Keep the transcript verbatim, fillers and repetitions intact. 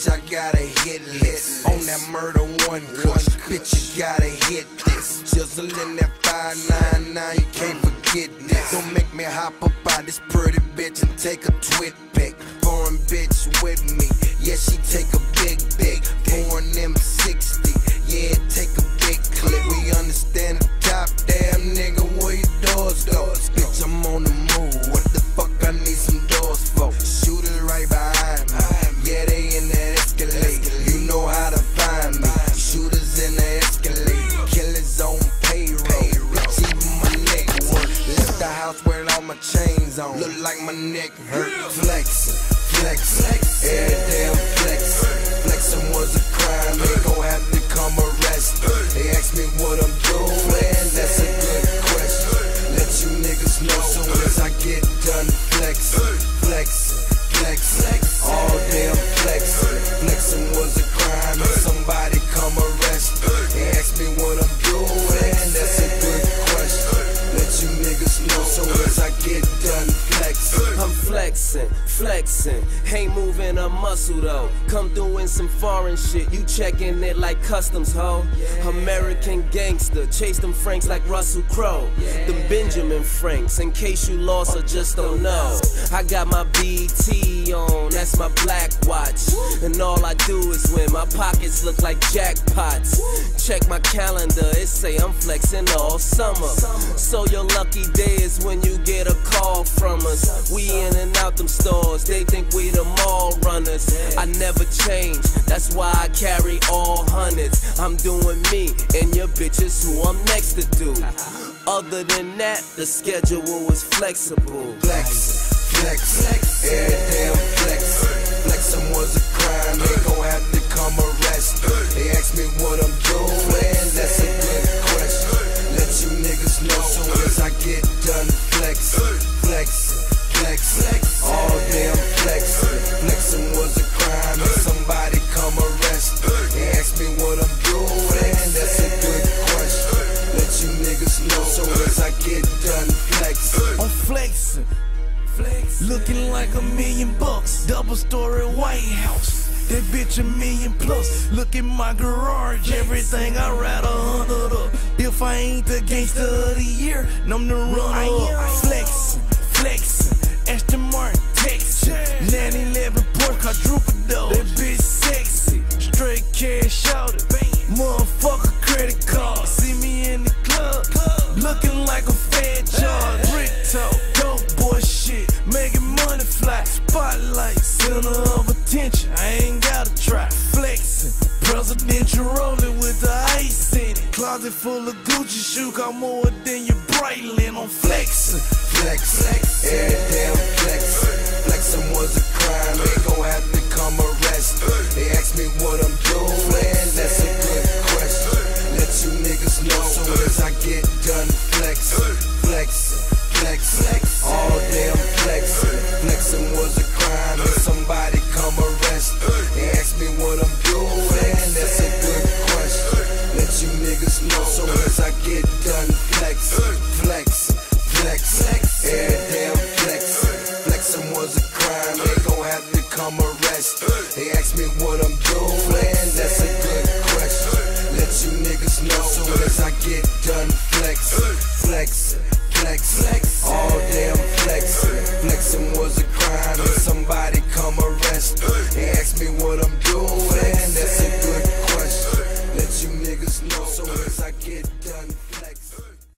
bitch, I got a hit list. On that murder one kush, bitch, you gotta hit this. Jizzle that five nine nine, you can't forget this. Don't make me hop up out this pretty bitch and take a twit pic. Foreign bitch with me, yeah, she take a big, big. Foreign M sixty, yeah, take a big clip. We understand the top, damn nigga, where your doors go? Bitch, I'm on the move, what the fuck I need some doors for? Shooters right behind me, yeah, they in the Escalade. You know how to find me, shooters in the Escalade. Killers on payroll, bitch, even my neck work. Left the house wearing all my chains on, look like my neck hurt. Flexin', flexin', every day I'm flexin'. Flexin' was a crime, they gon' have to come arrest. They ask me what I'm doing, that's a good question. Let you niggas know soon as I get done flexin', flexin', flexin'. All day I'm flexin'. Flexin' was a crime, and somebody come arrest. They ask me what I'm doing, that's a good question. Let you niggas know soon as I get done flexin'. I'm flexin', flexin', ain't moving a muscle though. Come doing some foreign shit, you checking it like customs, ho. American gangster, chase them Franks like Russell Crowe. Them Benjamin Franks, in case you lost or just don't know. I got my B T on, that's my black watch. And all I do is win, my pockets look like jackpots. Check my calendar, it say I'm flexing all summer. So your lucky day is when you get a call from us. We in and out them stores, they think we the mall runners. I never change, that's why I carry all hundreds. I'm doing me, and your bitch is who I'm next to do. Other than that, the schedule was flexible. Flexin', flexin', every day I'm flexin'. Flexin' was a crime, they gon' have to come arrest. They ask me what I'm doing, that's a good question. Let you niggas know soon as I get done flexin', flexin', flexin'. All day I'm flexin'. Flexin' was a crime, and somebody come arrest. They ask me what I'm doing, that's a good question. Let you niggas know soon as I get done flexin'. I'm flexin', flexin', looking like a million bucks. Double story White House, that bitch a million plus. Look at my garage, everything I ride a hundred up. If I ain't the gangster of the year, I'm the runner-up. Flexin', flexin', Aston Martin, Texas, nine eleven Porsche quadruple. That bitch sexy, straight cash out it. Motherfucker credit card, see me in the club, looking like a fat charge. Brick talk, dope boy shit, making money fly. Spotlight, center of attention, I ain't gotta try. Flexin', presidential rolling with the ice in it. Closet full of Gucci shoe, got more than your Breitling. I'm flexin', flexin', every day I'm flexin'. Flexin' was a crime, they gon' have to come arrest. They ask me what I'm doing, that's a good question. Let you niggas know soon as I get done flexin', flexin', flexin'. All day I'm flexin'. Flexin' was a crime, and somebody come arrest. They ask me what I'm doing, that's a good question. Let you niggas know soon as I get done flexin', flexin', flexin'. Every day I'm flexin'. Flexin' was a crime, they gon' have to come arrest. They ask me what I'm doing, that's a good question. Let you niggas know soon as I get done flexin', flexin', flexin'. All day I'm flexin'. Flexin' was a crime, and somebody come arrest. They ask me what I'm